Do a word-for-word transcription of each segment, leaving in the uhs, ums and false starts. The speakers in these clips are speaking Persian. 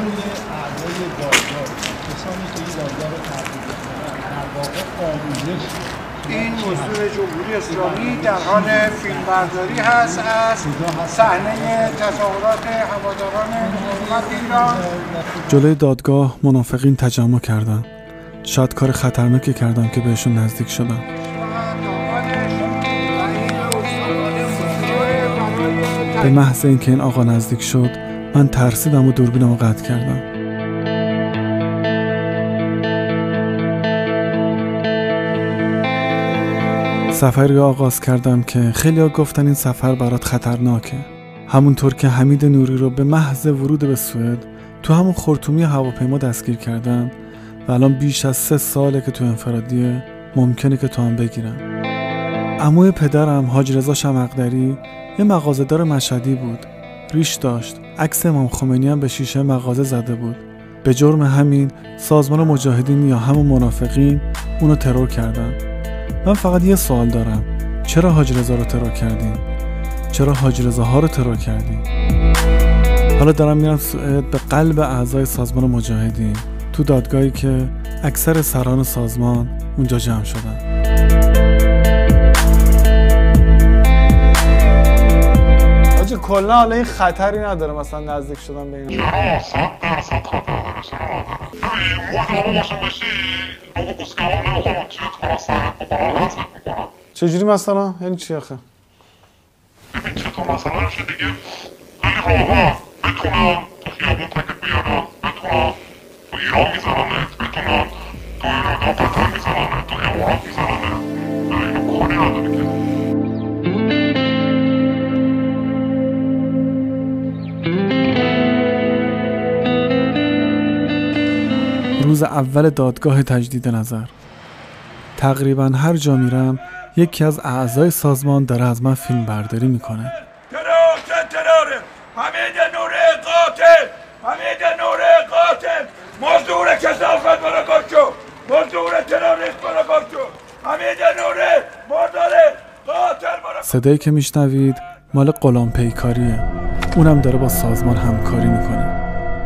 اعضای دادگاه کسانی که این دادگاه رو تحقیق کنند در واقع آموزش این مزدور جمهوری اسلامی در حال فیلمبرداری هست از صحنه تظاهرات هواداران حکومت ایران. جلوی دادگاه منافقین تجمع کردند. شاید کار خطرناکی کردم که بهشون نزدیک شدم. به محض اینکه این آقا نزدیک شد من ترسیدم و دوربینم رو قطع کردم. سفری رو آغاز کردم که خیلی ها گفتن این سفر برات خطرناکه. همونطور که حمید نوری رو به محض ورود به سوئد تو همون خرطومی هواپیما دستگیر کردن و الان بیش از سه ساله که تو انفرادیه، ممکنه که تو هم بگیرن. عموی پدرم حاج رضا شمقدری یه مغازه‌دار مشهدی بود. ریش داشت. عکس امام خمینی هم به شیشه مغازه زده بود. به جرم همین سازمان مجاهدین یا همون منافقین اونو ترور کردن. من فقط یه سوال دارم. چرا حاج رضا رو ترور کردین؟ چرا حاج رضا ها رو ترور کردین؟ حالا دارم میرم سوئد به قلب اعضای سازمان مجاهدین، تو دادگاهی که اکثر سران سازمان اونجا جمع شدن. آجی کلا حالا این خطری نداره مثلا نزدیک شدن به این؟ آره صد درصد خطر نداره. چجوری مثلا؟ یعنی چی آخه؟ چطور مثلا چه دیگه؟ اگه حالا بتونم تو خیابون کنه بیارم، بتونم تو ایران میزنمت، بتونم تو ایران قطر میزنمت، تو حیوان میزنمت، کاری نداره. روز اول دادگاه تجدید نظر. تقریبا هر جا میرم یکی از اعضای سازمان داره از من فیلم برداری میکنه. ترور ترور حمید نوری قاتل، حمید نوری قاتل، مزدور کثافت برگاشو، مزدور تروریست برگاشو، حمید نوری مرداره قاتل برگاشو. صدایی که میشنوید مال غلام پیکاریه. اونم داره با سازمان همکاری میکنه.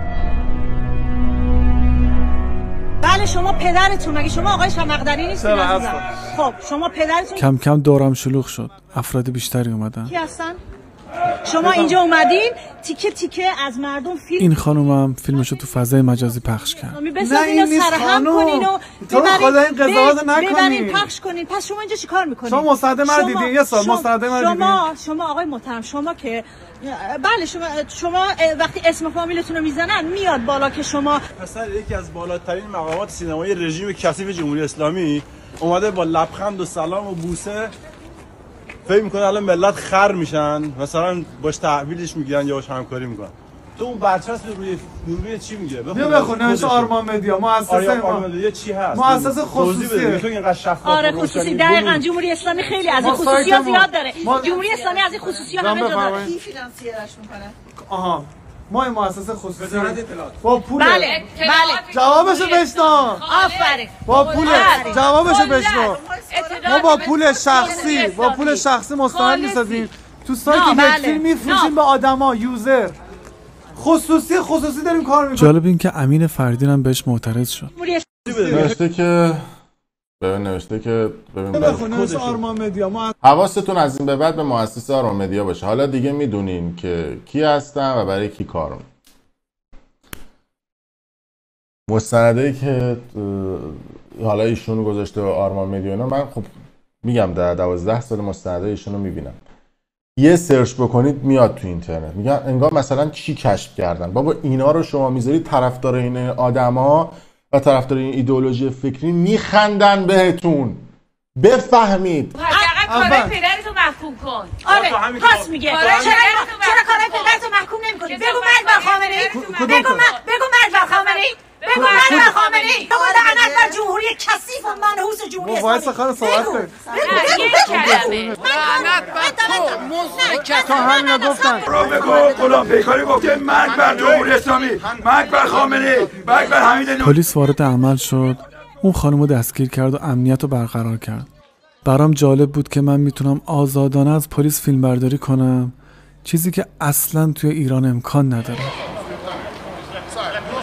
بله شما پدرتون، مگه شما آقای شمقدری نیستین؟ خب شما پدرتون. کم کم دورم شلوغ شد. افراد بیشتری اومدن. کی هستن؟ شما اینجا اومدین تیکه تیکه از مردم فیلم. این خانومم فیلمشو تو فضای مجازی پخش کرد. نه این نیست خانوم. کنین و تو خدا این قضاوت نکنین. ببرین پخش کنین. پس شما اینجا چیکار میکنین؟ شما مصاحبه من دیدین یه سال مصاحبه من دیدین. شما شما آقای محترم شما که بله شما شما وقتی اسم فامیلتون رو میزنن میاد بالا که شما پسر یکی از بالاترین مقامات سینمایی رژیم کثیف جمهوری اسلامی اومده با لبخند و سلام و بوسه فکر میکنه الان ملت خر میشن، مثلا باش تحویلش میگیرن یا باش همکاری میکنن. تو اون برچسب روی روی چی میگه؟ بیا بخونش آرمان مدیا مؤسسه آرمان مدیا چی هست؟ مؤسسه خصوصیه. تو اینقدر شفاف آره خصوصی دقیقاً جمهوری اسلامی خیلی از این خصوصیات زیاد داره. جمهوری اسلامی از این خصوصیات همه جا داره. کی فینانسیرش میکنه؟ آها ما این مؤسسه خصوصی وزارت اطلاعات با پول. بله بله جوابشو بشنو. آفرین. با پول جوابشو بشنو. ما با پول شخصی با پول شخصی مستند میسازیم تو سایت یک فیلم میفروشیم به آدما یوزر. خصوصی خصوصی داریم کار میکنیم. جالب این که امین فردین هم بهش معترض شد. نوشته که ببین نوشته که ببین بخونه آرمان مدیا. ما حواستون از این به بعد به مؤسسه آرمان مدیا باشه. حالا دیگه میدونین که کی هستن و برای کی کار میکنن. مستندایی که حالا ایشون گذاشته آرمان مدیا اینا من خب میگم در دوازده سال مستندای ایشونو میبینم. یه سرچ بکنید میاد تو اینترنت میگن انگار مثلا چی کشف کردن. بابا اینا رو شما میذارید طرفدار این آدما و طرفدار این ایدئولوژی فکری میخندن بهتون. بفهمید. حداقل کارای پدرتو محکوم کن. آره راست میگه. چرا چرا کارای پدرتو محکوم نمی‌کنی؟ بگو مرد بر خامنه‌ای. بگو بگو مرد بر خامنه‌ای. بگو مرد بر خامنه‌ای. بگو لعنت بر جمهوری کثیف و منحوس جمهوری اسلامی. وایس خاله صحبت کن. لعنت بر تو تو همین گفتن. رو بگو غلام پیکاری گفته مرگ بر جمهوری اسلامی، مرگ بر خامنه‌ای، مرگ بر حمید نوری. پلیس وارد عمل شد. اون خانمو دستگیر کرد و امنیت رو برقرار کرد. برام جالب بود که من میتونم آزادانه از پلیس فیلم برداری کنم، چیزی که اصلا توی ایران امکان نداره.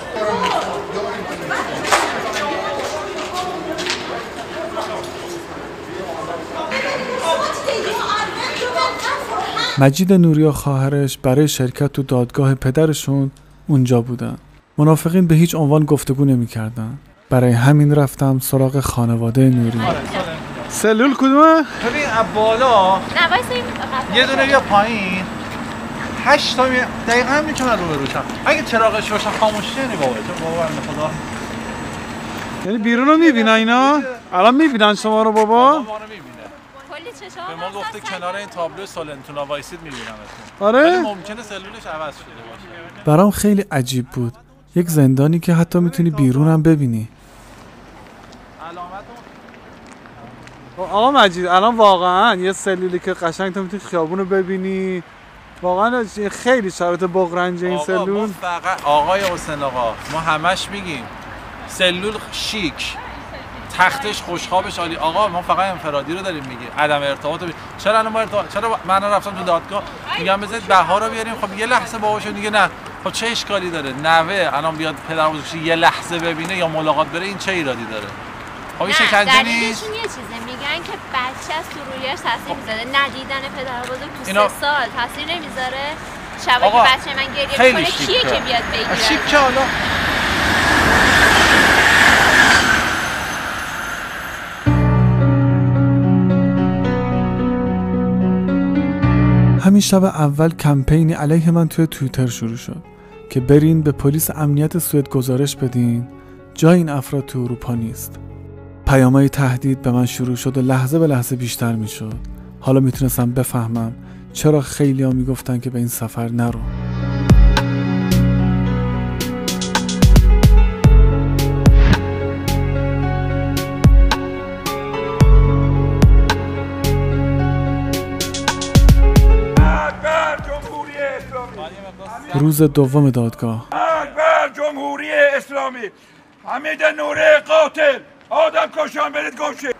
مجید نوری و خواهرش برای شرکت تو دادگاه پدرشون اونجا بودن. منافقین به هیچ عنوان گفتگو نمی‌کردن. برای همین رفتم سراغ خانواده نوری. سلول کدومه؟ ببین از بالا نه وایسا یه دونه بیا پایین. هشت تا می... دقیقاً همین که من رو بروشم. اگه چراغش روشن خاموش کنی بابا تو بابا بنده خدا. یعنی بیرون رو میبینن اینا؟ الان میبینن شما رو بابا؟ ما رو میبینه. کلی چشام به ما گفته کنار این تابلو سولنتونا وایسید میبینمتون. آره؟ ولی ممکنه سلولش عوض شده باشه. برام خیلی عجیب بود. یک زندانی که حتی میتونی بیرون هم ببینی. آقا مجید الان واقعا یه سلولی که قشنگ تو میتونی خیابون رو ببینی، واقعا خیلی شرایط بغرنج این سلول. آقا فقط آقای حسین آقا ما همش میگیم سلول شیک، تختش خوشخوابش عالی. آقا ما فقط انفرادی رو داریم میگیم، عدم ارتباط رو. چرا الان ما ارتباط چرا من رفتم تو دادگاه میگم بذارید بهار رو بیاریم، خب یه لحظه باباشو دیگه نه. خب چه اشکالی داره نوه الان بیاد پدربزرگش یه لحظه ببینه یا ملاقات بره، این چه ایرادی داره؟ خب این شکنجه نیست. دلیلشون یه چیزه میگن که بچه از تو رویش تاثیر میذاره، ندیدن پدر بزرگ تو اینا... سه سال تاثیر نمیذاره. شبایی که بچه من گریه میکنه کیه که بیاد بگیره؟ شیک که حالا همین شب اول کمپینی علیه من توی توییتر شروع شد که برین به پلیس امنیت سوئد گزارش بدین جای این افراد تو اروپا نیست. پیامای تهدید به من شروع شد و لحظه به لحظه بیشتر می شد. حالا میتونستم بفهمم چرا خیلی ها میگفتن که به این سفر نرو. روز دوم دادگاه. اکبر جمهوری اسلامی. حمید نوری قاتل آدم کشان برید گمشه.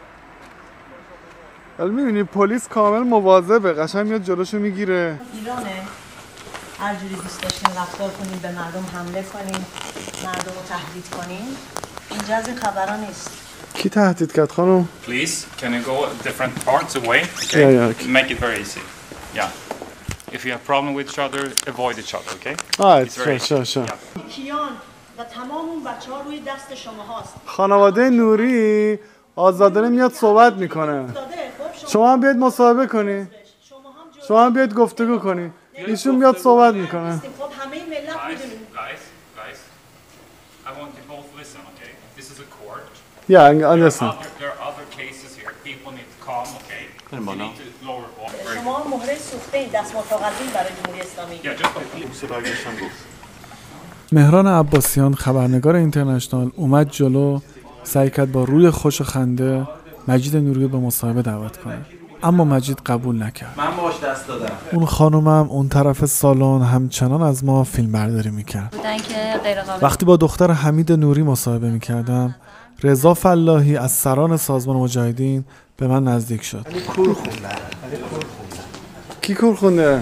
ولی میبینی پلیس کامل مواظبه، قشنگ میاد جلوشو میگیره. ایرانه هر جوری دوست داشتین رفتار کنین، به مردم حمله کنین، مردم رو تهدید کنین. اینجا از این خبرها نیست. کی تهدید کرد خانم؟ Please, can you go different parts away? Okay. Yeah, yeah, okay. Make it very easy. Yeah. If you have problem with each other, avoid each other, okay? آه، sure, sure, sure. کیان و تمام اون بچه‌ها روی دست شما هاست. خانواده نوری آزادانه میاد صحبت میکنه. شما هم بیاید مصاحبه کنی. شما هم بیاید گفتگو کنی. ایشون میاد صحبت میکنه. خب همه ملت میدونن. Guys, guys, I want you both listen, okay? This is a court. Yeah, I There are understand. other, there are other cases here. People need to calm, okay? You need to lower voice. شما مهره سوخته این دستمال کاغذی برای جمهوری اسلامی. Yeah, just مهران عباسیان خبرنگار اینترنشنال اومد جلو، سعی کرد با روی خوش و خنده مجید نوری رو به مصاحبه دعوت کنه، اما مجید قبول نکرد. من باش دست دادم. اون خانومم اون طرف سالن همچنان از ما فیلم برداری میکرد. بودن که غیر قابل. وقتی با دختر حمید نوری مصاحبه میکردم، رضا فلاحی از سران سازمان مجاهدین به من نزدیک شد. علی کور خونده. کی کور خونده؟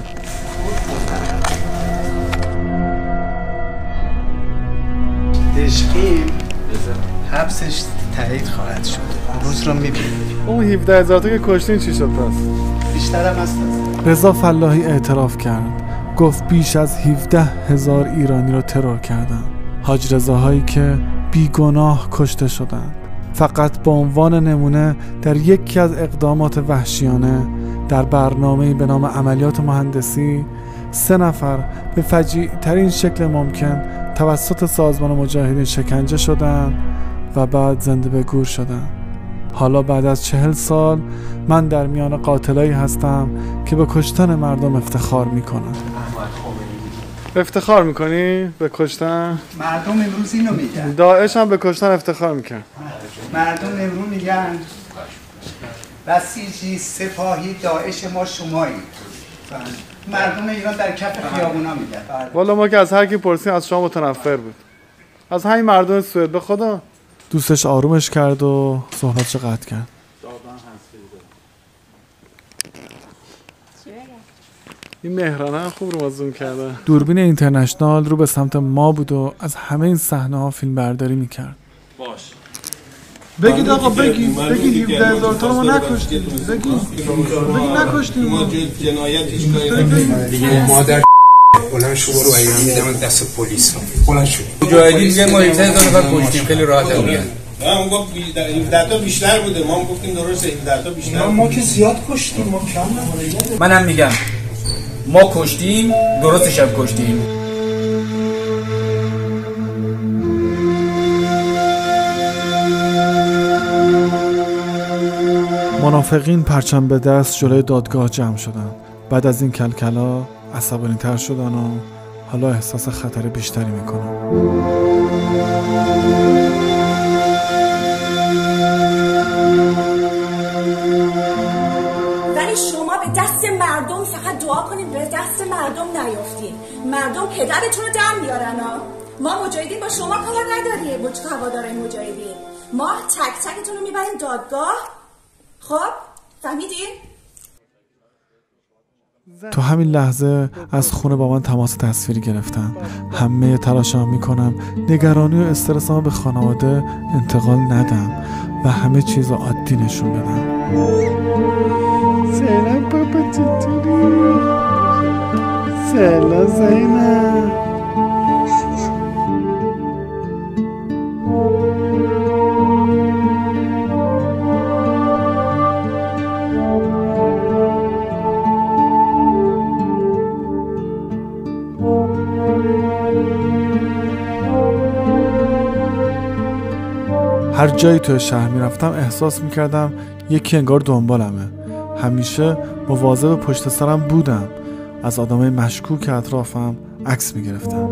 دشقی حبسش تایید خواهد شد. روز رو میبینید. اون هفده هزار تا که کشتین چی شد پس؟ بیشتر هم هست. رضا فلاحی اعتراف کرد، گفت بیش از هفده هزار ایرانی رو ترور کردن. حاج رضاهایی که بیگناه کشته شدند. فقط به عنوان نمونه در یکی از اقدامات وحشیانه در برنامه‌ای به نام عملیات مهندسی سه نفر به فجیع ترین شکل ممکن توسط سازمان مجاهدین شکنجه شدند و بعد زنده به گور شدند. حالا بعد از چهل سال من در میان قاتلایی هستم که به کشتن مردم افتخار میکنن. افتخار میکنی به کشتن؟ مردم امروز اینو میگن. داعش هم به کشتن افتخار میکن. مردم امروز میگن بسیجی سپاهی داعش ما شمایی. مردم ایران در کف خیابونا میگن. والا ما که از هر کی پرسیم از شما متنفر بود. از همین مردم سوئد به خدا. دوستش آرومش کرد و صحبتش قطع کرد. این مهرانه خوب رو مزوم کرده. دوربین اینترنشنال رو به سمت ما بود و از همه این صحنه ها فیلم برداری میکرد. باش. بگید آقا بگید بگید هفده هزار تا ما نکشتیم بگید بگید نکشتیم ما جنایتش دیگه مادر بلند شو برو ایران میدم دست پلیس بلند شو مجاهدین میگه ما هفده هزار نفر کشتیم خیلی راحت میگن نه اون گفت هفده تا بیشتر بوده ما هم گفتیم درسته هفده تا بیشتر ما که زیاد کشتیم ما کم نبوده منم میگم ما کشتیم درستش هم کشتیم منافقین پرچم به دست جلوی دادگاه جمع شدن. بعد از این کلکلا عصبانی تر شدن و حالا احساس خطر بیشتری میکنن. ولی شما به دست مردم فقط دعا کنید به دست مردم نیافتین. مردم پدرتون رو در میارن ها. ما مجاهدین با شما کار نداریم. با چه هوادار مجاهدین ما تک تکتون رو میبریم دادگاه. خب فهمیدین؟ تو همین لحظه از خونه با من تماس تصویری گرفتن. همه تلاشم میکنم نگرانی و استرسام به خانواده انتقال ندم و همه چیز رو عادی نشون بدم. سلام بابا چطوری؟ سلام زینب. هر جایی توی شهر میرفتم احساس میکردم یکی انگار دنبالمه. همیشه مواظب پشت سرم بودم. از آدمای مشکوک اطرافم عکس میگرفتم.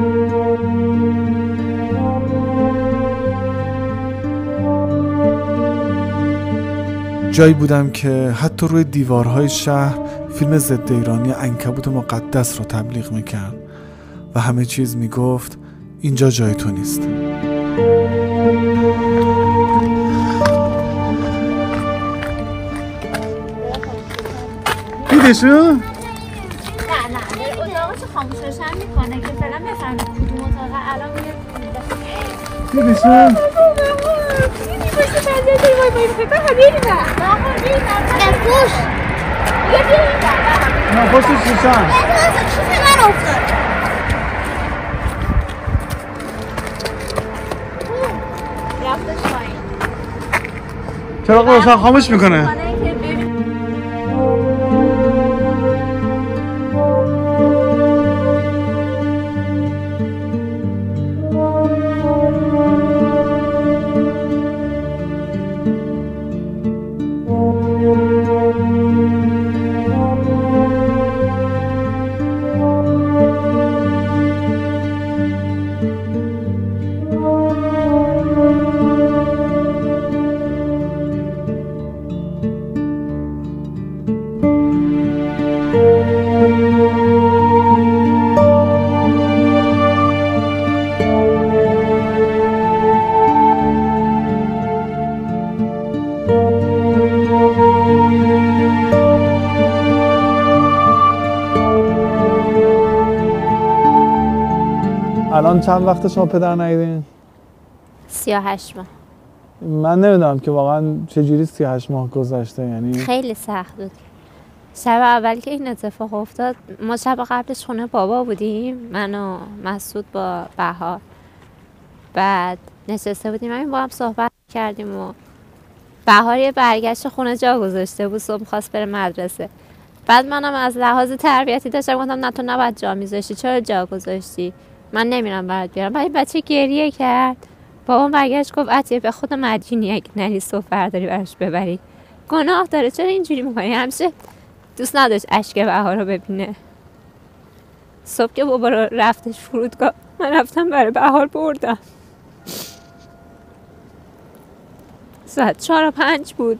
جایی بودم که حتی روی دیوارهای شهر فیلم ضد ایرانی عنکبوت مقدس رو تبلیغ میکرد و همه چیز میگفت اینجا جای تو نیست. دیدشو؟ نه نه داره اتاقشو خاموشش هم میکنه که فعلا بفهمید کدوم اتاقه الان میره دیدشو؟ دیدی پشت پنجره داری وای وای فکر کنم بیاری بر آقا بیاری بر نفوش بیا بیاری بر نه پشت شیشم چیزی من افتاد رفتش پایین چراغ روشن خاموش میکنه. الان چند وقت شما پدر ندیدین؟ سی و هشت ماه. من نمیدونم که واقعا چجوری سی و هشت ماه گذشته. یعنی خیلی سخت بود. شب اول که این اتفاق افتاد ما شب قبلش خونه بابا بودیم، من و مسعود با بهار. بعد نشسته بودیم همین با هم صحبت کردیم و بهار یه برگشت خونه جا گذاشته بود، صبح می‌خواست بره مدرسه. بعد منم از لحاظ تربیتی داشتم گفتم نه تو نباید جا میذاشتی، چرا جا گذاشتی؟ من نمیرم برات بیارم. بعد بچه گریه کرد. بابام برگشت گفت عطیه به خود مدیونی اگه نری صبح برداری براش ببری. گناه داره، چرا اینجوری میکنی؟ همیشه دوست نداشت اشک بهار رو ببینه. صبح که بابا رفتش فرودگاه من رفتم برای بهار بردم. ساعت چهار و پنج بود.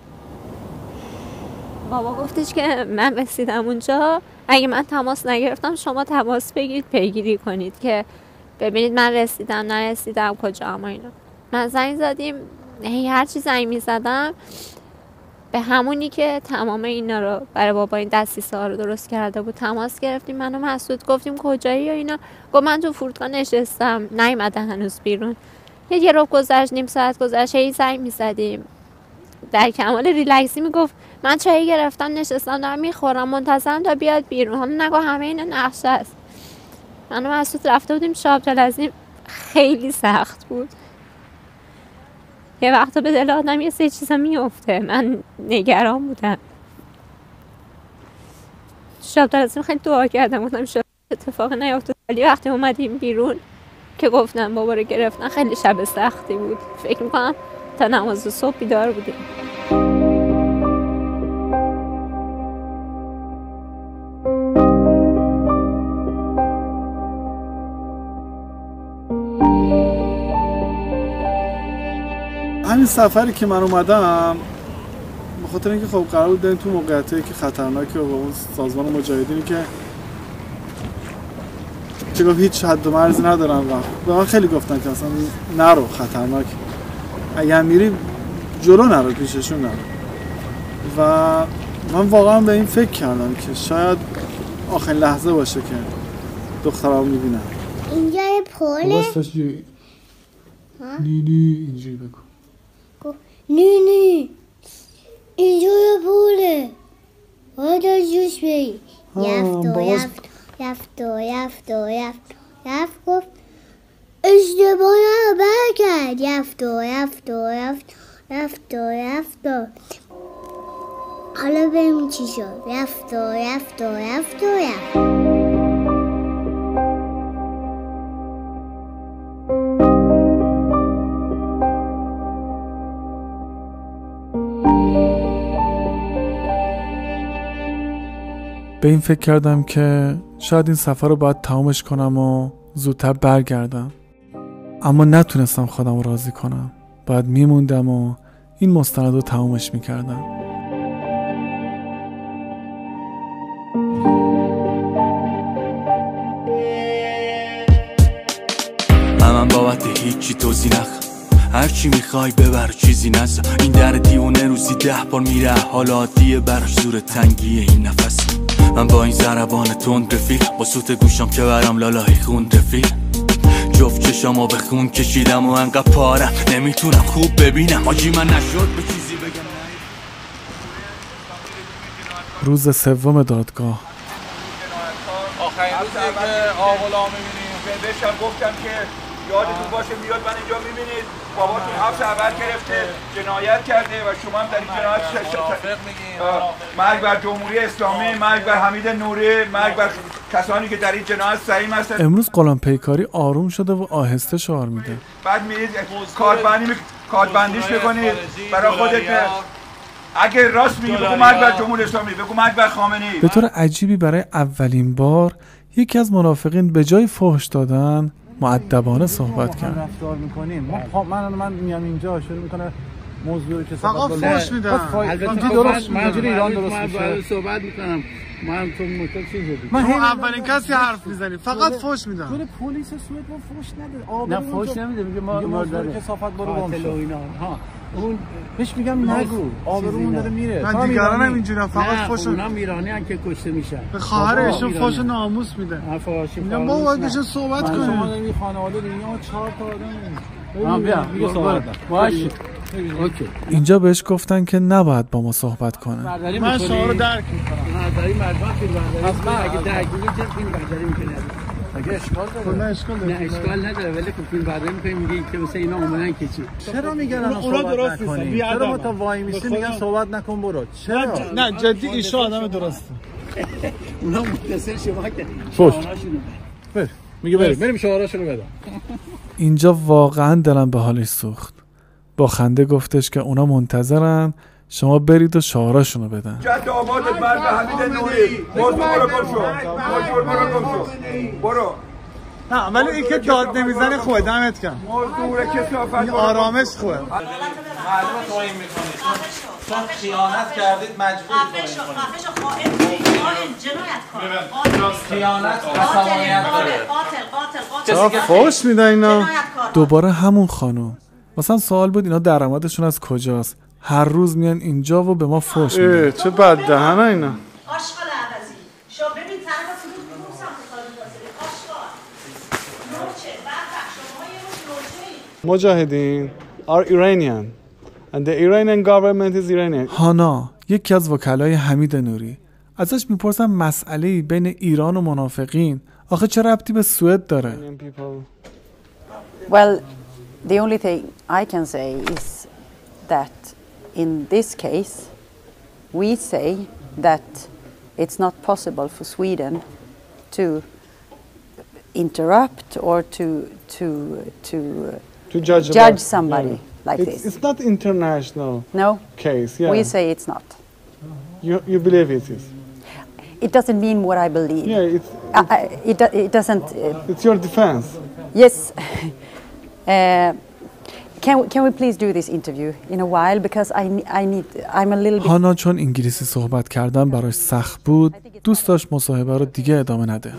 بابا گفتش که من رسیدم اونجا، اگه من تماس نگرفتم شما تماس بگیرید پیگیری کنید که ببینید من رسیدم نرسیدم کجا. اما اینا من زنگ زدیم، هر چی زنگ میزدم به همونی که تمام اینا رو برای بابا این دستیسه ها رو درست کرده بود تماس گرفتیم. من و مسعود گفتیم کجایی و اینا. گفت من تو فرودگاه نشستم نیومده هنوز بیرون. یه یه رو گذشت، نیم ساعت گذشت، هی زنگ میزدیم. در کمال ریلکسی میگفت من چایی گرفتم نشستم دارم میخورم منتظرم تا بیاد بیرون. حالا نگاه همه این نقشه است. من و مسعود رفته بودیم شاب تلازیم، خیلی سخت بود. یه وقتا به دل آدم یه سه چیزا میفته. من نگران بودم. شاب تلازیم خیلی دعا کردم گفتم شاید اتفاق نیفته. ولی وقتی اومدیم بیرون که گفتم بابا رو گرفتن خیلی شب سختی بود. فکر میکنم تا نماز صبح بیدار بودیم. همین سفری که من اومدم به خاطر اینکه خب قرار بود بریم تو موقعیتی که خطرناکه و اون سازمان مجاهدینی که چه گفت هیچ حد و مرزی ندارن و به من خیلی گفتن که اصلا نرو خطرناک، اگر میری جلو نرو پیششون نرو. و من واقعا به این فکر کردم که شاید آخرین لحظه باشه که دخترها میبینم. اینجا یه پوله؟ باستش جوی نی نی اینجوری بگو. نی نی اینجا یه پوله باید از جوش بری. یفت و یفت یفت و یفت و یفت یفت گفت اشتباه رو برکرد. یفت و یفت و یفت یفت و یفت و حالا بریم چی شد. یفت و یفت و یفت و یفت به این فکر کردم که شاید این سفر رو باید تمامش کنم و زودتر برگردم، اما نتونستم خودم رو راضی کنم. باید میموندم و این مستند رو تمامش میکردم. من بابت هیچی توضیح نخوام، هرچی میخوای ببر چیزی نزا. این در دیونه روزی ده بار میره، حال عادیه براش زور تنگیه این نفس. من با این ضربان تند رفیق، با سوت گوشم که برام لالای خون رفیق. جفت چشامو به خون کشیدم و انقدر پارم نمیتونم خوب ببینم. آجی من نشد به چیزی بگم. روز سوم دادگاه. آخرین روزی که آقلا میبینیم بهشم گفتم که یادتون باشه میاد من اینجا میبینید باباتون حبس اول گرفته جنایت کرده و شما هم در این جنایت موافق میگیم. مرگ بر جمهوری اسلامی، مرگ بر حمید نوری، مرگ بر کسانی که در این جنایت سهیم هستند. امروز غلام پیکاری آروم شده و آهسته شعار میده. بعد میرید کاربندی می... کاربندیش میکنید برای خودت. اگه راست میگی بگو مرگ بر جمهوری اسلامی، بگو مرگ بر خامنه‌ای. به طور عجیبی برای اولین بار یکی از منافقین به جای فحش دادن مؤدبانه صحبت کرد. رفتار میکنیم ما من من میام اینجا شروع میکنه موضوع که فقط فحش میدم. البته درست منظور ایران درست میشه. صحبت میکنم من تو مطلب چیز دیگه. من اولین کسی حرف میزنی فقط فحش میدم. تو پلیس سوئد ما فحش نده. نه فحش نمیده میگه ما ما کثافت برو گم شو. ها اون بهش میگم نگو آبرومون داره میره. من دیگران هم اینجوریام فقط فحش. اونم ایرانی ان که کشته میشن. به خواهرشون فحش ناموس میده. میگم بابا باید بهشون صحبت کنیم. شما این خانواده دیگه ما چهار تا آدم. ها بیا میگه صحبت باشه. اوکی. اینجا بهش گفتن که نباید با ما صحبت کنه. من شما رو درک میکنم. برداری مردم فیلم برداری اگه درک میکنی چه فیلم برداری میکنی؟ اگه اشکال داره. نه اشکال داره. نه اشکال نداره ولی خب فیلم برداری میکنی میگی که مثلا اینا اومدن که چی؟ چرا میگن اونا درست نیستن؟ چرا ما تا وای میسی میگن صحبت نکن برو. چرا؟ نه جدی ایشا آدم درسته. اونا متصل شما که فوش. بر میگه بریم بریم شعاراشو رو بدم. اینجا واقعا دلم به حالش سوخت. با خنده گفتش که اونا منتظرن شما برید و شعاراشونو بدن. جد آبادت مرگ به حمید نوری. برو برو گم شو. برو برو گم شو. برو. نه ولی این که داد نمیزنه خوبه دمت گرم. موضوع کثافت این آرامش خوبه. معلومه توهین میکنید. چون خیانت کردید مجبورید توهین کنید. خیانت عصبانیت داره. چرا فحش میدن اینا؟ دوباره همون خانم. مثلا سوال بود اینا درآمدشون از کجاست؟ هر روز میان اینجا و به ما فحش میدن. چه بد دهنه اینا. آشغال عوضی. شما ببین طرف فروش کدوم سمت خالد فاضلی آشغال. نوچه بعد شما یه روز نوچه‌ای مجاهدین are Iranian and the Iranian government is Iranian. هانا یکی از وکلای حمید نوری، ازش میپرسم مسئله بین ایران و منافقین آخه چه ربطی به سوئد داره؟ Well, the only thing I can say is that in this case we say that it's not possible for Sweden to interrupt or to to to, to judge, judge about, somebody yeah. like it's, this. It's not international no case. Yeah. We say it's not. You you believe it is. It doesn't mean what I believe. Yeah, it's, I, I, it it doesn't. Uh, it's your defense. Yes. uh, Can we, can we please do this interview in a while because I I need I'm a little bit. هانا چون انگلیسی صحبت کردن براش سخت بود، دوست داشت مصاحبه رو دیگه ادامه نده.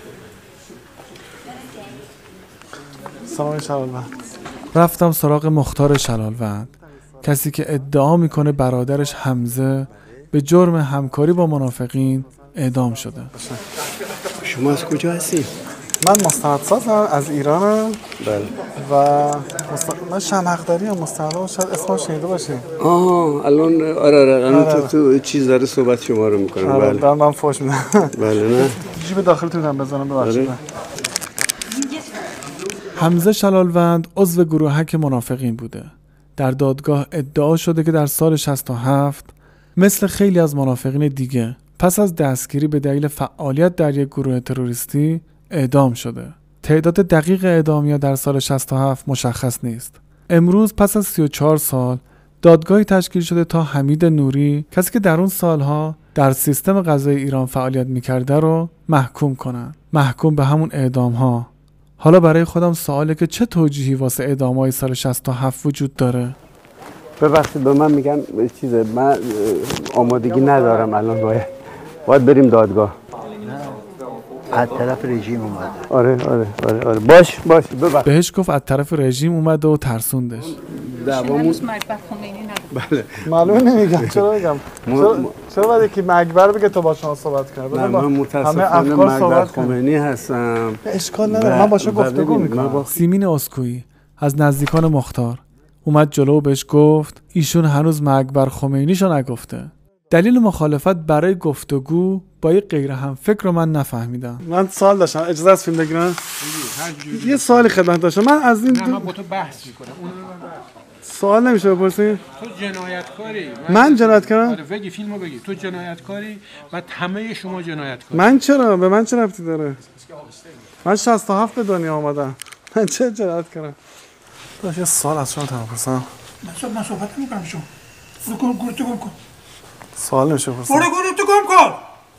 سلام شلالوند. رفتم سراغ مختار شلالوند، کسی که ادعا میکنه برادرش حمزه به جرم همکاری با منافقین اعدام شده. شما از کجا هستید؟ من مستندسازم از ایرانم. بله. و مست... من شمعدری ام مستندم شاید اسمش شنیده باشی. آه الان آره آره الان تو, تو چیز داره صحبت شما رو میکنم. آره بله. من فوش میدم. بله نه. جیب داخلتونم بزنم ببخشید. حمزه شلالوند عضو گروهک منافقین بوده. در دادگاه ادعا شده که در سال شصت و هفت مثل خیلی از منافقین دیگه پس از دستگیری به دلیل فعالیت در یک گروه تروریستی اعدام شده. تعداد دقیق اعدامیا در سال شصت و هفت مشخص نیست. امروز پس از سی و چهار سال دادگاهی تشکیل شده تا حمید نوری، کسی که در اون سالها در سیستم قضایی ایران فعالیت میکرده رو محکوم کنن. محکوم به همون اعدام ها. حالا برای خودم سواله که چه توجیهی واسه اعدام‌های سال شصت و هفت وجود داره؟ ببخشید به من میگن چیزه، من آمادگی ندارم الان، باید باید بریم دادگاه. از طرف رژیم اومده. آره آره آره آره باش باش ببخشید. بهش گفت از طرف رژیم اومده و ترسوندش. دعوامون بله. معلومه نمیگم چرا میگم. چرا چرا باید یکی مکبر بگه تو با شما صحبت کرد؟ من متاسفانه مکبر خمینی هستم. اشکال نداره، من باشه گفتگو میکنم. سیمین اسکویی از نزدیکان مختار اومد جلو و بهش گفت ایشون هنوز مکبر خمینیشو نگفته. دلیل مخالفت برای گفتگو با یه غیر هم فکر رو من نفهمیدم. من سوال داشتم، اجازه است فیلم بگیرم؟ یه سوالی خدمت داشتم. من از این نه من با تو بحث میکنم. اون رو من بحث. سوال نمیشه بپرسی؟ تو جنایتکاری. من جنایت کردم؟ آره بگی فیلمو بگی. تو جنایتکاری و همه شما جنایتکاری. من چرا؟ به من چه ربطی داره؟ من شصت و هفت به دنیا آمدم. من چه جنایت کردم؟ داشت یه سوال از شما تمام من صحبت من صحبت نمی‌کنم شما. برو کن گوش تو گم کن. سوال نمیشه پرسید. برو گوش تو گم کن.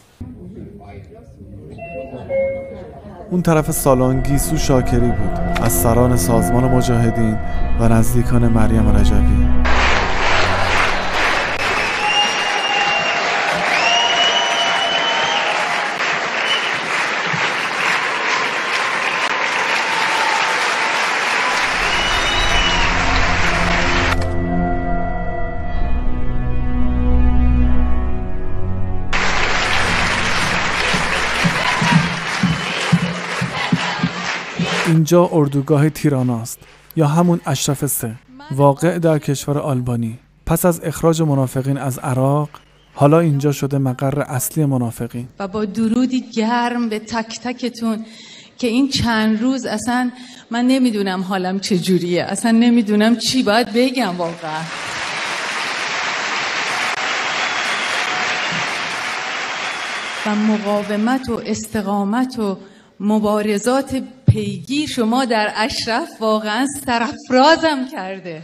اون طرف سالن گیسو شاکری بود، از سران سازمان مجاهدین و نزدیکان مریم رجبی. اینجا اردوگاه تیراناست یا همون اشرف سه، واقع در کشور آلبانی. پس از اخراج منافقین از عراق، حالا اینجا شده مقر اصلی منافقین. و با درودی گرم به تک تکتون که این چند روز اصلا من نمیدونم حالم چجوریه، اصلا نمیدونم چی باید بگم واقعا. و مقاومت و استقامت و مبارزات پیگیر شما در اشرف واقعا سرافرازم کرده.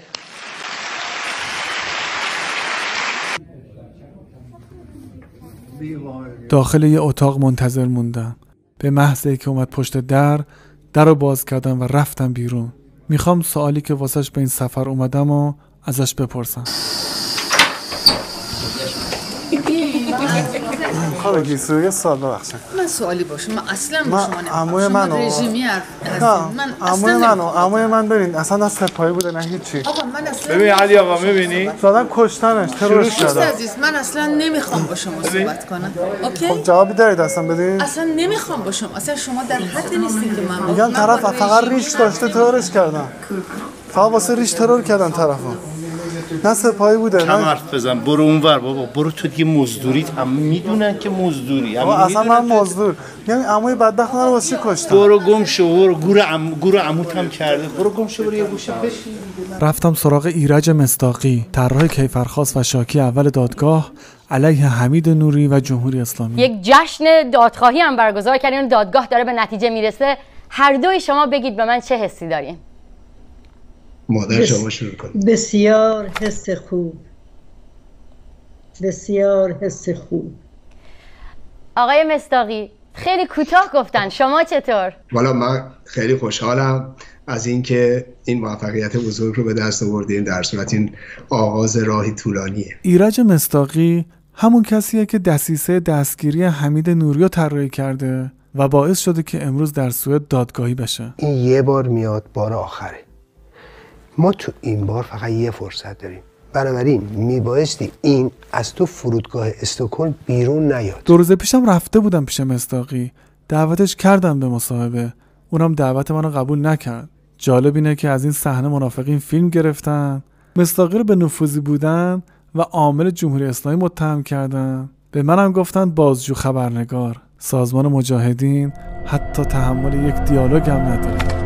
داخل یه اتاق منتظر موندم. به محض اینکه اومد پشت در در رو باز کردم و رفتم بیرون. میخوام سوالی که واسش به این سفر اومدم و ازش بپرسم. خب گیسو یه سوال ببخشید. من سوالی باشه، من اصلا با شما نمیخوام. عموی منو رژیمی هستم. من عموی منو عموی من ببین اصلا از سپاهی بوده نه هیچی. آقا من اصلا ببین علی آقا میبینی؟ زدن کشتنش ترورش کردن. عزیز من اصلا نمیخوام با شما صحبت کنم. اوکی؟ خب جوابی دارید اصلا بدین؟ اصلا نمیخوام با شما. اصلا شما در حد نیستید که من میگن طرف فقط ریش داشته ترورش کردن. فقط واسه ریش ترور کردن طرفو. نه سپاهی بوده. کم حرف بزن، برو اونور بابا، برو تو دیگه مزدوریت، هم میدونن که مزدوری. بابا اصلا من مزدور. یعنی عموی بدبخت من رو واسه چی کشتن؟ برو گم شو، برو گور عمو گور عموت هم کرده. برو گم شو، برو یه گوشه بشین. رفتم سراغ ایرج مصداقی، طراح کیفرخواست و شاکی اول دادگاه علیه حمید نوری و جمهوری اسلامی. یک جشن دادخواهی هم برگزار کردیم، دادگاه داره به نتیجه میرسه. هر دوی شما بگید به من چه حسی دارین؟ مادر شما شروع کنید. بسیار حس خوب، بسیار حس خوب. آقای مصداقی خیلی کوتاه گفتن، شما چطور؟ والا من خیلی خوشحالم از اینکه این موفقیت بزرگ رو به دست آوردیم، در صورت این آغاز راهی طولانیه. ایرج مصداقی همون کسیه که دسیسه دستگیری حمید نوری رو طراحی کرده و باعث شده که امروز در سوئد دادگاهی بشه. این یه بار میاد، بار آخره. ما تو این بار فقط یه فرصت داریم، بنابراین میبایستی این از تو فرودگاه استکهلم بیرون نیاد. دو روز پیشم رفته بودم پیش مصداقی، دعوتش کردم به مصاحبه، اونم دعوت منو قبول نکرد. جالب اینه که از این صحنه منافقین فیلم گرفتن، مصداقی رو به نفوذی بودن و عامل جمهوری اسلامی متهم کردن. به منم گفتن بازجو خبرنگار. سازمان مجاهدین حتی تحمل یک دیالوگ هم نداره.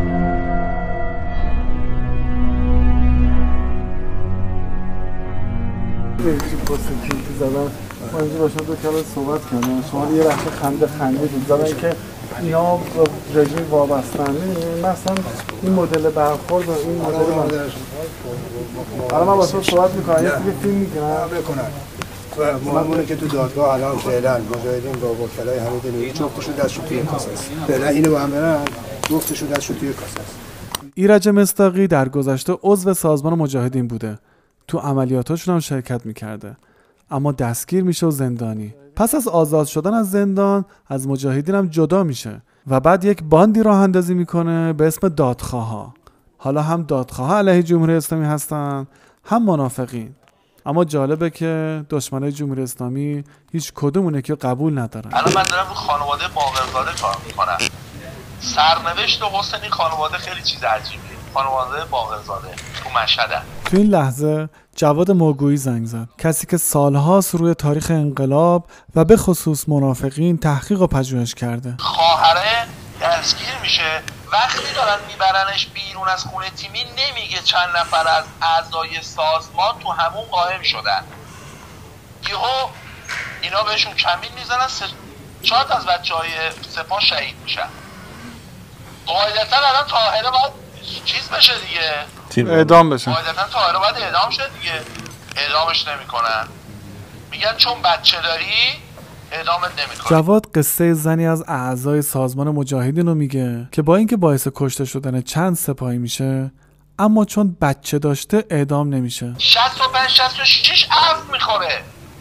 زدن ما اینجا باشم دو کلمه صحبت کردم، شما یه لحظه خنده خندید زدن که اینا رژیم وابستن. مثلا این مدل برخورد و این مدل الان من واسه صحبت میکنم، یه فیلم میگیرم بکنن و مهمونه که تو دادگاه الان فعلا مجاهدین با وکلای حمید نوری جفتشون دستشون توی کاسه است. فعلا اینو با هم برن، جفتشون دستشون توی کاسه است. ایرج مصداقی در گذشته عضو سازمان مجاهدین بوده، تو عملیاتاشون هم شرکت میکرده، اما دستگیر میشه و زندانی. پس از آزاد شدن از زندان از مجاهدین هم جدا میشه و بعد یک باندی راه اندازی میکنه به اسم دادخواها. حالا هم دادخواها علیه جمهوری اسلامی هستن هم منافقین. اما جالبه که دشمنای جمهوری اسلامی هیچ کدومونه که قبول ندارن. الان من دارم رو خانواده باقرزاده کار میکنم. سرنوشت و حسن این خانواده خیلی چیز عجیبیه. خانواده باقرزاده تو مشهدن. تو این لحظه جواد موگویی زنگ زد، کسی که سالهاست روی تاریخ انقلاب و به خصوص منافقین تحقیق و پژوهش کرده. خواهره دستگیر میشه، وقتی دارن میبرنش بیرون از خونه تیمی نمیگه چند نفر از اعضای سازمان تو همون قائم شدن. یهو اینا بهشون کمین میزنن، سه چهار از بچهای سپاه شهید میشن. قاعدتا الان طاهره باید چیز بشه دیگه، اعدام بشه. قاعدتا طاهره باید اعدام شه دیگه، اعدامش نمیکنن. میگن چون بچه داری اعدامت نمیکنن. جواد قصه زنی از اعضای سازمان مجاهدین رو میگه که با اینکه باعث کشته شدن چند سپاهی میشه، اما چون بچه داشته اعدام نمیشه. شصت و پنج شصت و شش عفو میخوره،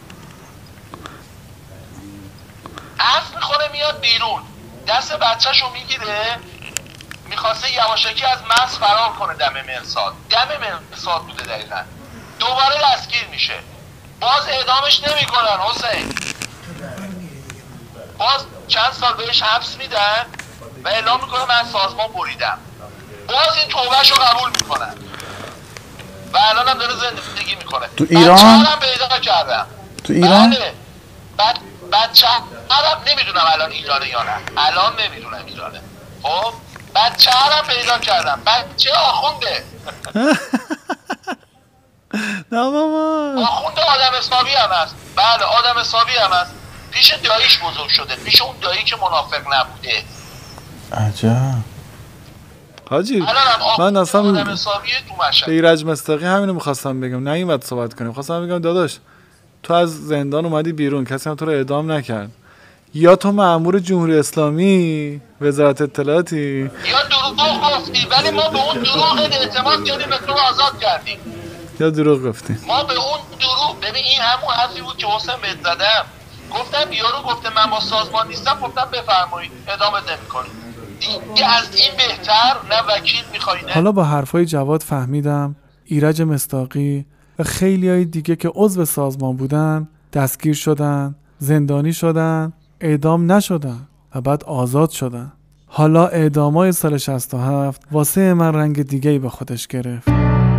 عفو میخوره میاد بیرون، دست بچه‌شو میگیره، میخواسته یواشکی از مرز فرار کنه دم مرصاد. دم مرصاد بوده دقیقا. دوباره دستگیر میشه، باز اعدامش نمیکنن حسین، باز چند سال بهش حبس میدن و اعلام میکنه من سازمان بریدم. باز این توبهش رو قبول میکنن و الان هم داره زندگی میکنه. تو ایران؟ بچه هم پیدا کردم. تو ایران؟ بله. بعد بچه هم نمیدونم الان ایرانه یا نه، الان نمیدونم ایرانه. خب بچه هم پیدا کردم، بچه آخونده. نه بابا، آخونده آدم حسابی هم هست. بله آدم حسابی هم هست، پیش داییش بزرگ شده، پیش اون دایی که منافق نبوده. عجب حاجی، من اصلا به ایرج مصداقی همینو میخواستم بگم، نه این وقت صحبت کنیم. خواستم بگم داداش تو از زندان اومدی بیرون، کسی هم تو رو اعدام نکرد، یا تو مأمور جمهوری اسلامی وزارت اطلاعاتی یا دروغ گفتی، ولی ما به اون دروغ اعتماد کردیم به تو آزاد کردیم. یا دروغ گفتی. ما به اون دروغ، ببین این همون حرفی بود که حسین بهت زدم، گفتم یارو گفته من با سازمان نیستم، گفتم بفرمایید ادامه نمی‌کنید. دیگه از این بهتر نه وکیل می‌خوای نه. حالا با حرفای جواد فهمیدم ایرج مصداقی و خیلیای دیگه که عضو سازمان بودن دستگیر شدن، زندانی شدن، اعدام نشدن و بعد آزاد شدن. حالا اعدامای سال شصت و هفت واسه من رنگ دیگه‌ای به خودش گرفت.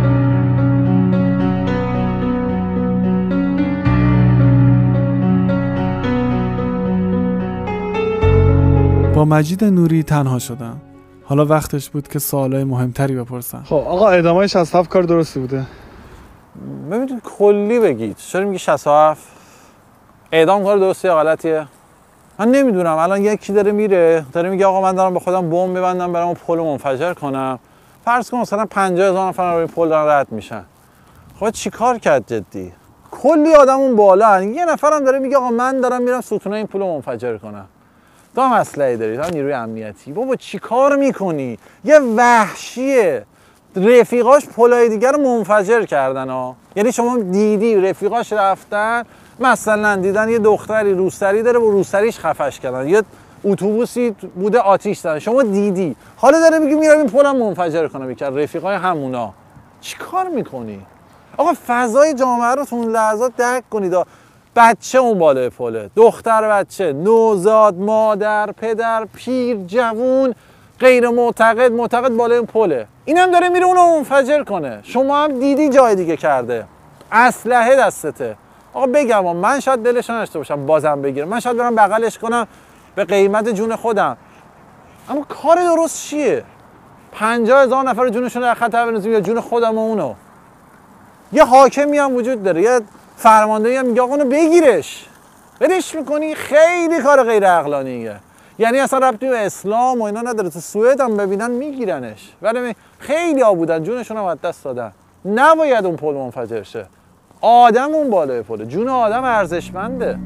با مجید نوری تنها شدم. حالا وقتش بود که سوالای مهمتری بپرسم. خب آقا اعدامای شصت و هفت کار درستی بوده؟ ببینید کلی بگید. چرا میگی شصت و هفت؟ اعدام کار درستی یا غلطیه؟ من نمیدونم. الان یکی داره میره، داره میگه آقا من دارم به خودم بمب میبندم برام پل منفجر کنم. فرض کن مثلا پنجاه هزار نفر روی پل دارن رد میشن. خب چیکار کرد جدی؟ کلی آدم اون بالا، یه نفرم داره میگه آقا من دارم میرم ستونه این پل منفجر کنم. تو هم اسلحه داری، تو هم نیروی امنیتی. بابا چی کار میکنی؟ یه وحشیه. رفیقاش پلای دیگر رو منفجر کردن ها. یعنی شما دیدی رفیقاش رفتن مثلا دیدن یه دختری روسری داره با روسریش خفش کردن، یه اتوبوسی بوده آتیش زدن، شما دیدی. حالا داره میگه میرم این پلم منفجر کنم. یکی رفیقای همونا. چی کار میکنی؟ آقا فضای جامعه رو تو اون لحظات درک کنید. بچه اون بالای پله، دختر بچه، نوزاد، مادر، پدر، پیر، جوون، غیر معتقد، معتقد بالای اون پله. اینم داره میره اونو منفجر کنه. شما هم دیدی جای دیگه کرده. اسلحه دستته. آقا بگم من شاید دلش نشته باشم بازم بگیره. من شاید برم بغلش کنم به قیمت جون خودم. اما کار درست چیه؟ پنجاه هزار نفر جونشون رو در خطر بندازیم یا جون خودم و اونو؟ یه حاکمی هم وجود داره، یه فرماندهی هم میگه آقا اونو بگیرش. بدش میکنی خیلی کار غیر عقلانیه. یعنی اصلا ربطی به اسلام و اینا نداره. تو سوئد هم ببینن میگیرنش. ولی خیلی ها بودن جونشون هم از دست دادن. نباید اون پل منفجر شه. آدم اون بالای پله، جون آدم ارزشمنده.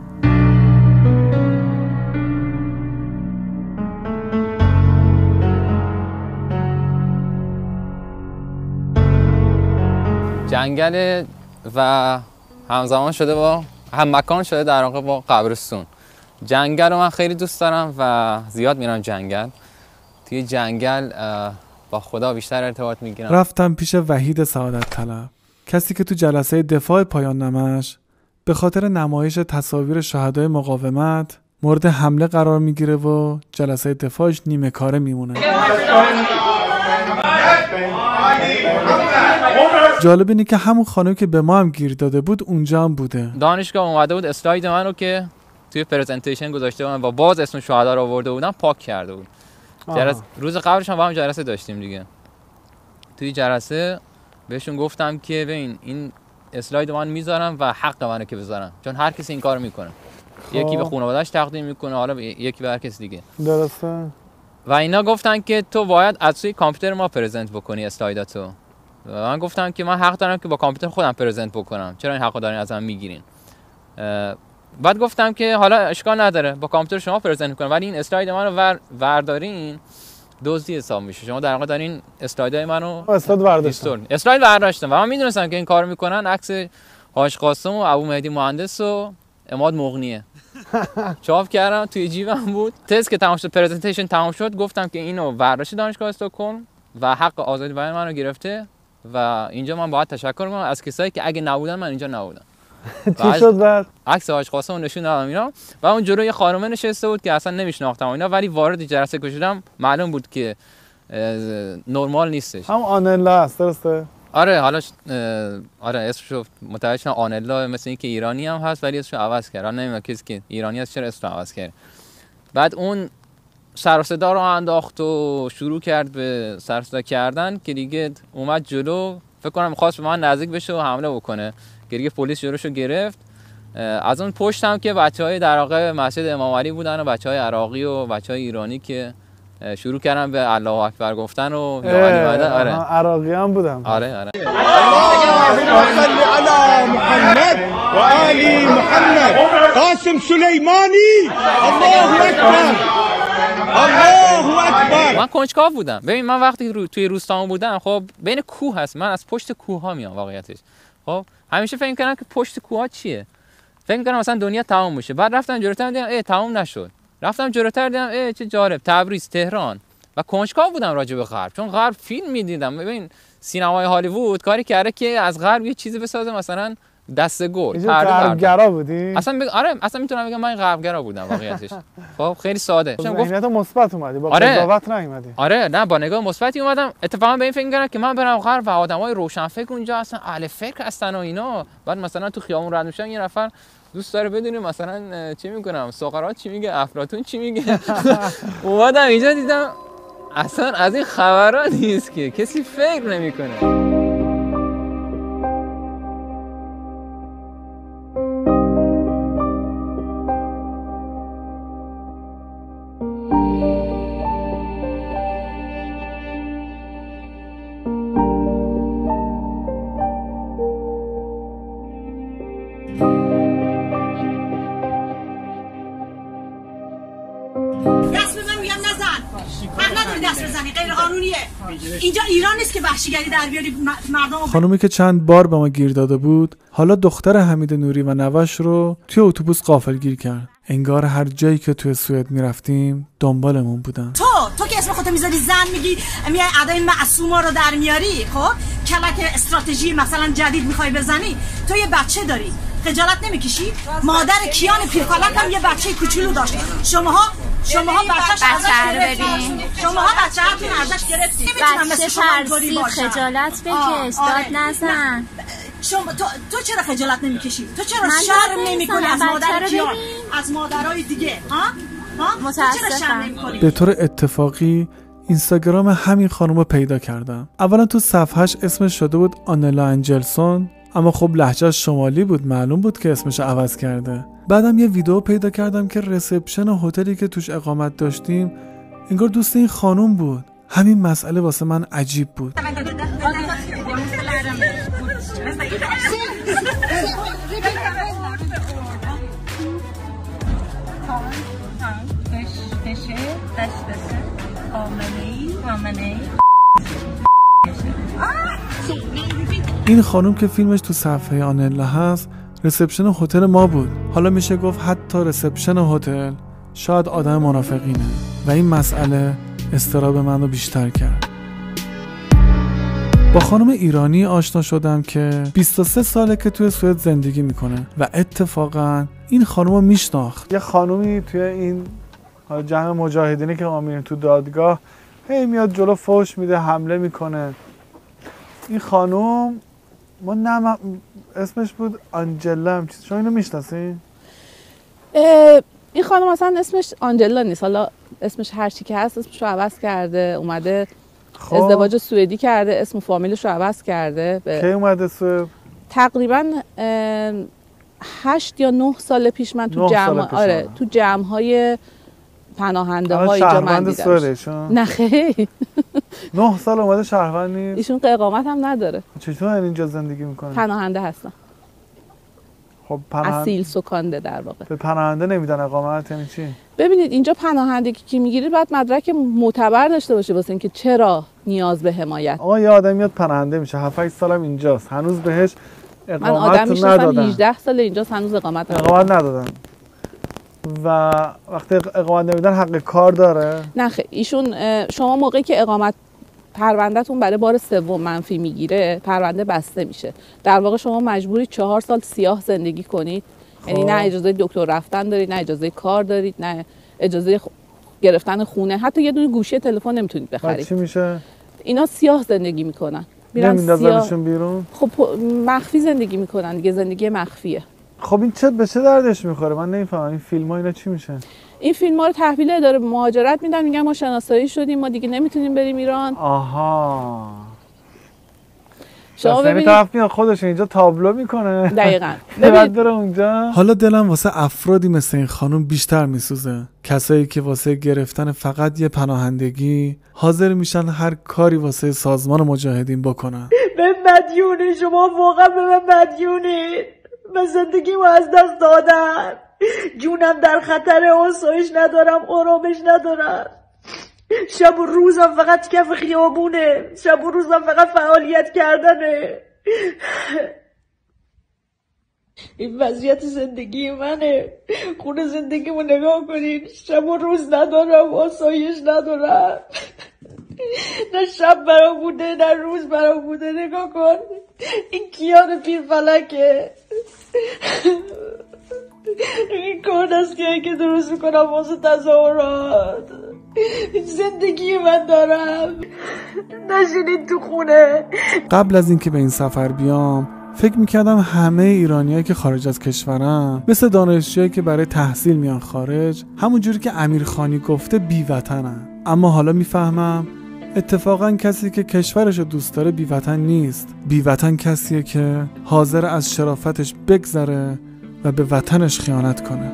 جنگل و همزمان شده با هم مکان شده در واقع با قبرستون. جنگل رو من خیلی دوست دارم و زیاد میرم جنگل. توی جنگل با خدا بیشتر ارتباط میگیرم. رفتم پیش وحید سعادت طلب، کسی که تو جلسه دفاع پایان نامش به خاطر نمایش تصاویر شهدای مقاومت مورد حمله قرار میگیره و جلسه دفاعش نیمه کاره میمونه. جالب اینه که همون خانم که به ما هم گیر داده بود اونجا هم بوده. دانشگاه اومده بود اسلاید من رو که توی پرزنتیشن گذاشته بودن و باز اسم شهدا رو آورده بودن پاک کرده بود. جلسه روز قبلش هم با هم جلسه داشتیم دیگه. توی جلسه بهشون گفتم که ببین این اسلاید من میذارم و حق منه که بذارم، چون هر کسی این کارو میکنه. یکی به خانواده‌اش تقدیم میکنه، حالا یکی به هر کس دیگه. درسته. و اینا گفتن که تو باید از توی کامپیوتر ما پرزنت بکنی اسلایداتو. و من گفتم که من حق دارم که با کامپیوتر خودم پرزنت بکنم. چرا این حقو دارین از من میگیرین؟ بعد گفتم که حالا اشکال نداره با کامپیوتر شما پرزنت کنم، ولی این اسلاید منو ور وردارین دزدی حساب میشه. شما در واقع دارین اسلایدای منو اسلاید برداشتن. اسلاید برداشتم و من میدونستم که این کارو میکنن عکس حاج قاسم و ابو مهدی مهندس و عماد مغنیه. چاپ کردم توی جیبم بود. تست که تمام شد، پرزنتیشن تمام شد، گفتم که اینو برداشت دانشگاه استکهلم و حق آزادی بیان منو گرفته و اینجا من باید تشکر کنم از کسایی که اگه نبودن من اینجا نبودم. چی شد بعد؟ عکس حاج قاسم نشون دادم اینا و اون جلوی یه خانومه نشسته بود که اصلا نمیشناختم اینا، ولی وارد جلسه که شدم معلوم بود که نرمال نیستش. هم آنلا است درسته؟ آره حالا آره اسمشو متوجه شدم آنلا مثل اینکه ایرانی هم هست ولی اسمشو عوض کرد. الان نمیدونم کسی که ایرانی هست چرا اسمشو عوض کرد. بعد اون سر و صدا رو انداخت و شروع کرد به سر و صدا کردن که دیگه اومد جلو، فکر کنم می‌خواست به من نزدیک بشه و حمله بکنه که دیگه پلیس جلوشو گرفت. از اون پشتم که بچهای در واقع مسجد امام علی بودن و بچهای عراقی و بچهای ایرانی که شروع کردن به الله اکبر گفتن و یا علی مدد. آره عراقی هم بودم. آره آره اللهم صل علی محمد و آل محمد. قاسم سلیمانی. الله اکبر. الله اکبر. من کنجکاو بودم. ببین من وقتی رو توی روستام بودم، خب بین کوه هست، من از پشت کوه ها میام واقعیتش. خب همیشه فکر کردم که پشت کوه ها چیه؟ فکر کردم مثلا دنیا تمام میشه. بعد رفتم جلوتر دیدم ای تمام نشد. رفتم جلوتر دیدم ای چه جالب، تبریز، تهران. و کنجکاو بودم راجع به غرب، چون غرب فیلم میدیدم. ببین سینمای هالیوود کاری کرده که از غرب یه چیزی بسازه مثلا دست گل غربگرا بودی؟ اصلا بگ... آره اصلا میتونم بگم من غربگرا بودم واقعیتش. خب خیلی ساده. ذهنیت مثبت اومدی با آره. قضاوت نیومدی. آره نه با نگاه مثبتی اومدم. اتفاقا به این فکر کردم که من برم غرب و آدمای روشن فکر اونجا اصلا اهل فکر هستن و اینا. بعد مثلا تو خیابون رد میشم یه نفر دوست داره بدونی مثلا چی میکنم، سقراط چی میگه، افلاطون چی میگه. اومدم اینجا دیدم اصلا از این خبرا نیست که کسی فکر نمیکنه. اینجا ایران نیست که وحشیگری در بیاری مردم. خانومی که چند بار به ما گیر داده بود حالا دختر حمید نوری و نوش رو توی اتوبوس غافلگیر کرد. انگار هر جایی که توی سوئد میرفتیم دنبالمون بودن. تو تو که اسم خودت میذاری زن میگی میای ادای معصوما رو در میاری، خب کلک استراتژی مثلا جدید میخوای بزنی، تو یه بچه داری خجالت نمیکشی؟ مادر کیان پیرپلک هم یه بچه کوچولو داشت. شماها شماها بچه‌ش ازش گرفتین. شماها بچه‌هاتون ازش گرفتین. بچه فرسی خجالت بکش، داد نزن. شما تو تو چرا خجالت نمیکشی؟ تو چرا شرم نمیکنی از مادر کیان، از مادرای دیگه؟ ها؟ ها؟ چرا شرم نمیکنی؟ به طور اتفاقی اینستاگرام همین خانومو پیدا کردم. اولا تو صفحهش اسمش شده بود آنلا انجلسون، اما خب لهجه‌اش شمالی بود، معلوم بود که اسمش عوض کرده. بعدم یه ویدیو پیدا کردم که رسپشن هتلی که توش اقامت داشتیم انگار دوست این خانوم بود. همین مسئله واسه من عجیب بود. این خانوم که فیلمش تو صفحه آنلا هست رسپشن هتل ما بود. حالا میشه گفت حتی رسپشن هتل شاید آدم منافقینه و این مسئله اضطراب من رو بیشتر کرد. با خانم ایرانی آشنا شدم که بیست و سه ساله که توی سوئد زندگی میکنه و اتفاقا این خانم رو میشناخت. یه خانومی توی این جمع مجاهدینی که ما میریم تو دادگاه هی میاد جلو فوش میده، حمله میکنه. این خانوم ما نم... اسمش بود آنجلا هم چیز. شما اینو میشناسین؟ این خانم اصلا اسمش آنجلا نیست، حالا اسمش هر چی که هست اسمش رو عوض کرده، اومده خب. ازدواج سوئدی کرده، اسم و فامیلش رو عوض کرده. به... کی اومده سوئد؟ تقریبا هشت یا نه سال پیش من تو جمع آره تو جمع‌های پناهنده ها اینجا من دیدمش. نه خیلی نه سال اومده شهروند نیست؟ ایشون اقامت هم نداره. چطور اینجا زندگی میکنه؟ پناهنده هستن. خب پناهنده اصیل سکانده در واقع. به پناهنده نمیدن اقامت یعنی چی؟ ببینید اینجا پناهندگی که میگیرید باید مدرک معتبر داشته باشه واسه اینکه چرا نیاز به حمایت. آقا یه آدم میاد پناهنده میشه هفت هشت سالم اینجاست، هنوز بهش اقامت ندادن. من آدم میشناسم هجده سال اینجاست هنوز اقامت ندادن. اقامت ندادن. و وقتی اقامت نمیدن حق کار داره؟ نه خیلی ایشون شما موقعی که اقامت پروندهتون برای بار سوم منفی میگیره پرونده بسته میشه. در واقع شما مجبوری چهار سال سیاه زندگی کنید. یعنی نه اجازه دکتر رفتن دارید، نه اجازه کار دارید، نه اجازه خ... گرفتن خونه، حتی یه دونه گوشی تلفن نمیتونید بخرید. چی میشه؟ اینا سیاه زندگی میکنن. نمیندازنشون سیاه... بیرون؟ خب مخفی زندگی میکنن دیگه، زندگی مخفیه. خب این چه به چه دردش میخوره؟ من نمیفهمم این فیلم‌ها اینا چی میشه؟ این فیلم‌ها رو تحویل اداره مهاجرت میدن، میگن ما شناسایی شدیم، ما دیگه نمیتونیم بریم ایران. آها. شما ببینید طرف میاد خودش اینجا تابلو میکنه. دقیقاً. ببینید بره اونجا. حالا دلم واسه افرادی مثل این خانم بیشتر میسوزه. کسایی که واسه گرفتن فقط یه پناهندگی حاضر میشن هر کاری واسه سازمان مجاهدین بکنن. به مدیونی، شما واقعا به من مدیونید. من زندگیمو از دست دادم، جونم در خطر، آسایش ندارم، آرامش ندارم. شب و روزم فقط کف خیابونه، شب و روزم فقط فعالیت کردنه. این وضعیت زندگی منه. خونه زندگیمو نگاه کنین، شب و روز ندارم، آسایش ندارم. نه شب برام بوده نه روز برام بوده. نگاه کن این کیان پیرفلکه، این کردستیه که درست میکنم واسه تظاهرات. زندگی من دارم، نشینید تو خونه. قبل از اینکه به این سفر بیام فکر میکردم همه ایرانیایی که خارج از کشورن مثل دانشجویی که برای تحصیل میان خارج، همون جوری که امیرخانی گفته بیوطنن. اما حالا میفهمم اتفاقا کسی که کشورش رو دوست داره بیوطن نیست. بیوطن کسیه که حاضر از شرافتش بگذره و به وطنش خیانت کنه.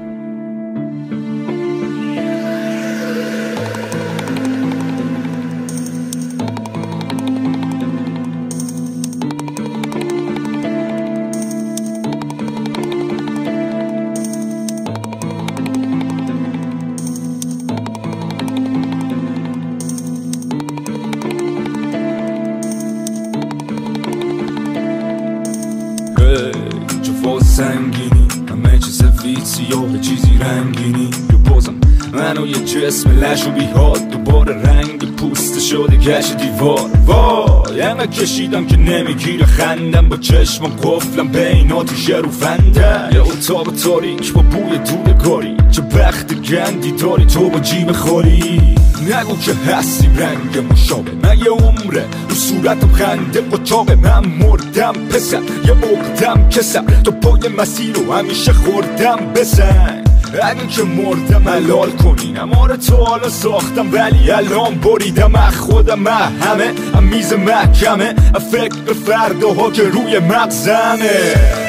سنگینی همه چی سفید سیاه چیزی رنگینی یا بازم منو یه جسم لش و بیهاد دوباره رنگ پوست شده گشت دیوار. وای همه کشیدم که نمیگیره خندم، با چشمم قفلم بین آتیش رو فنده. یه اتاق تاریک با بوی دودگاری، چه بخت گندی داری تو با جیب خالی. نگو که هستی رنگ مشابه، من یه عمره رو صورتم خنده قطابه. من مردم پسر یه عقدم کسم، تو پای مسیر رو همیشه خوردم بسن. اگه که مردم حلال کنین، اما رو تو حالا ساختم ولی الان بریدم. از خودم من همه میز محکمه، فکر فرداها که روی مغزمه.